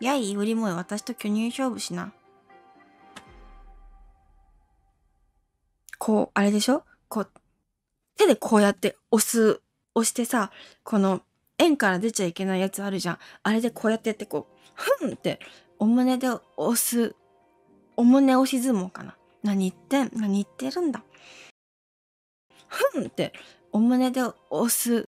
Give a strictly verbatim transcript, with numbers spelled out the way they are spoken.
やい、売りもえ、私と巨乳勝負しな。こう、あれでしょこう、手でこうやって押す、押してさ、この円から出ちゃいけないやつあるじゃん。あれでこうやってやってこう、ふんって、お胸で押す、お胸押し相撲かな。何言ってん、何言ってるんだ。ふんって、お胸で押す、